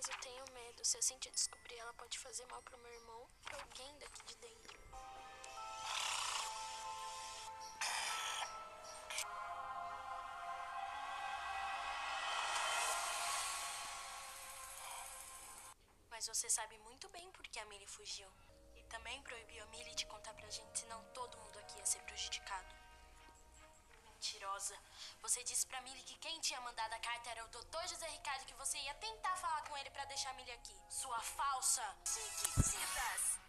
eu tenho medo. Se a Cynthia descobrir, ela pode fazer mal pro meu irmão, pra alguém daqui de dentro. Mas você sabe muito bem por que a Millie fugiu. E também proibiu a Millie de contar pra gente, senão todo mundo aqui ia ser prejudicado. Mentirosa. Você disse pra Millie que quem tinha mandado a carta era o Dr. José Ricardo, que você ia tentar falar com ele pra deixar a Millie aqui. Sua falsa! Chiquititas!